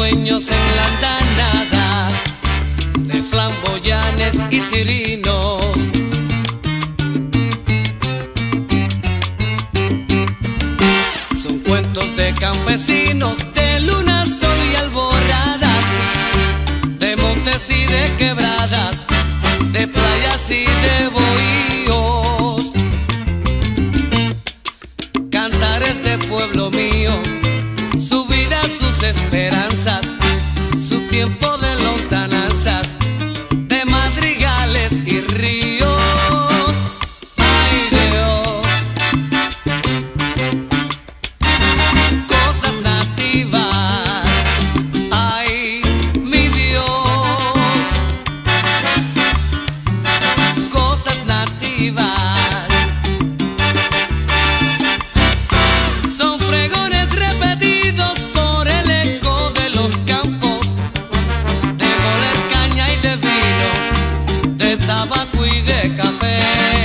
sueños en la andanada de flamboyanes y tirinos. Son cuentos de campesinos, de luna, sol y alboradas, de montes y de quebradas, de playas y de bohíos. Cantares de pueblo mío, su vida, sus esperanzas, su tiempo de lontananzas, de madrigales y ríos. Ay Dios, cosas nativas. Ay mi Dios, cosas nativas. Son pregones repetidos por el eco de los campos, de moler caña y de vino, de tabaco y de café,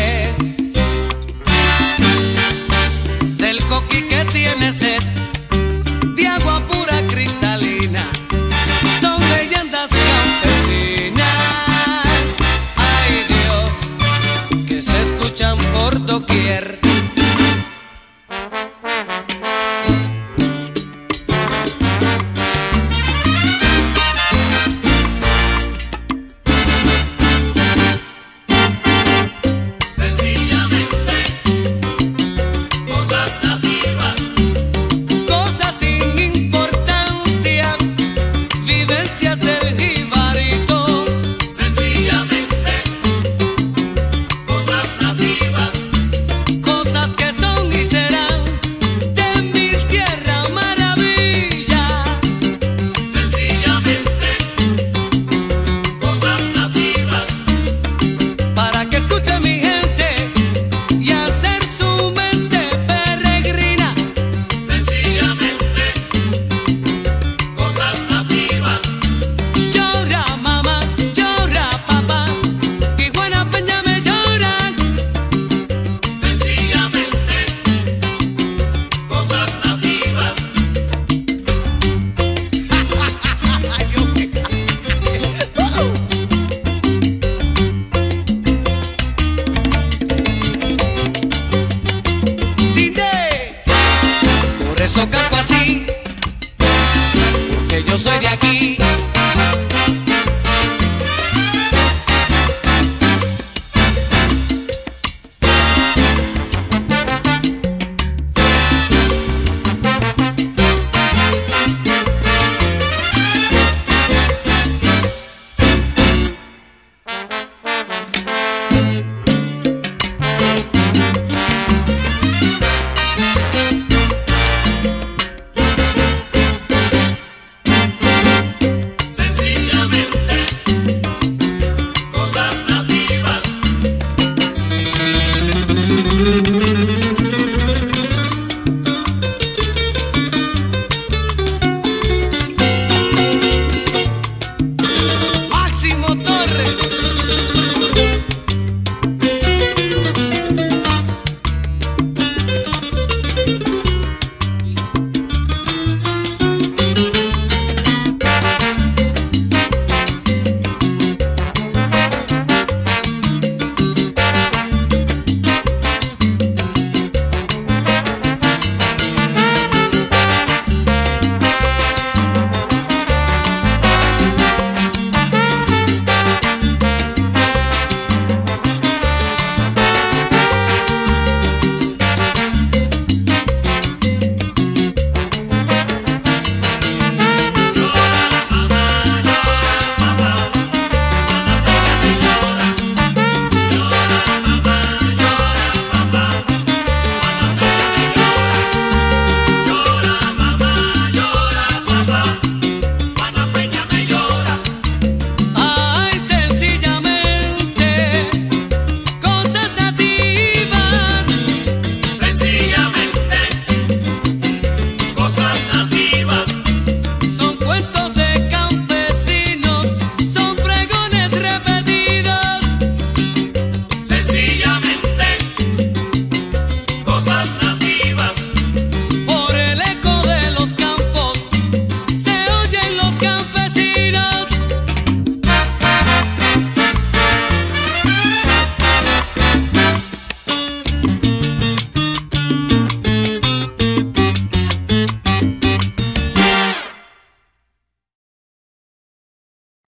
del coqui que tiene sed de agua pura cristalina. Son leyendas campesinas. Ay Dios, que se escuchan por doquier. Por eso canto así, porque yo soy de aquí.